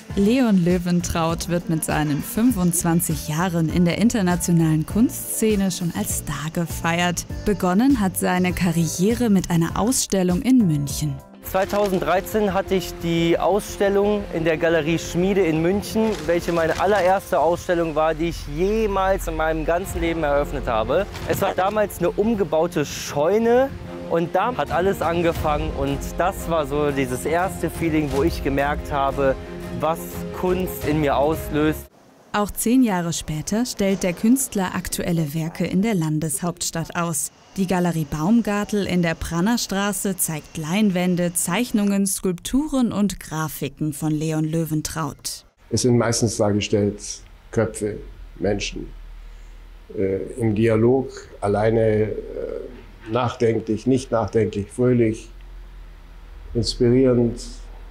Leon Löwentraut wird mit seinen 25 Jahren in der internationalen Kunstszene schon als Star gefeiert. Begonnen hat seine Karriere mit einer Ausstellung in München. 2013 hatte ich die Ausstellung in der Galerie Schmiede in München, welche meine allererste Ausstellung war, die ich jemals in meinem ganzen Leben eröffnet habe. Es war damals eine umgebaute Scheune und da hat alles angefangen und das war so dieses erste Feeling, wo ich gemerkt habe, was Kunst in mir auslöst. Auch 10 Jahre später stellt der Künstler aktuelle Werke in der Landeshauptstadt aus. Die Galerie Baumgartel in der Prannerstraße zeigt Leinwände, Zeichnungen, Skulpturen und Grafiken von Leon Löwentraut. Es sind meistens dargestellt Köpfe, Menschen, im Dialog, alleine, nachdenklich, nicht nachdenklich, fröhlich, inspirierend,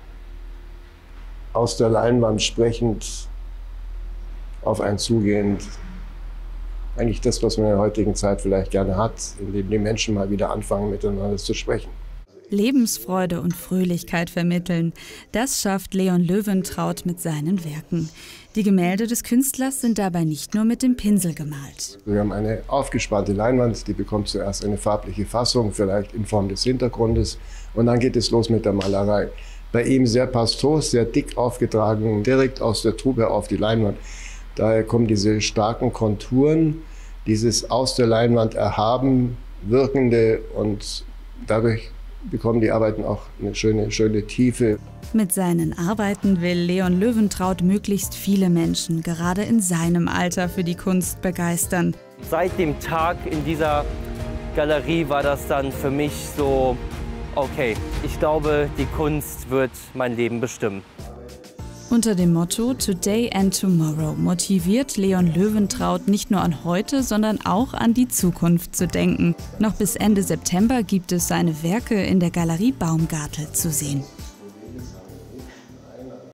aus der Leinwand sprechend, auf einen zugehend. Eigentlich das, was man in der heutigen Zeit vielleicht gerne hat, indem die Menschen mal wieder anfangen, miteinander zu sprechen. Lebensfreude und Fröhlichkeit vermitteln, das schafft Leon Löwentraut mit seinen Werken. Die Gemälde des Künstlers sind dabei nicht nur mit dem Pinsel gemalt. Wir haben eine aufgespannte Leinwand, die bekommt zuerst eine farbliche Fassung, vielleicht in Form des Hintergrundes, und dann geht es los mit der Malerei. Bei ihm sehr pastos, sehr dick aufgetragen, direkt aus der Tube auf die Leinwand. Daher kommen diese starken Konturen, dieses aus der Leinwand erhaben wirkende, und dadurch bekommen die Arbeiten auch eine schöne Tiefe. Mit seinen Arbeiten will Leon Löwentraut möglichst viele Menschen, gerade in seinem Alter, für die Kunst begeistern. Seit dem Tag in dieser Galerie war das dann für mich so, okay, ich glaube, die Kunst wird mein Leben bestimmen. Unter dem Motto Today and Tomorrow motiviert Leon Löwentraut nicht nur an heute, sondern auch an die Zukunft zu denken. Noch bis Ende September gibt es seine Werke in der Galerie Baumgartel zu sehen.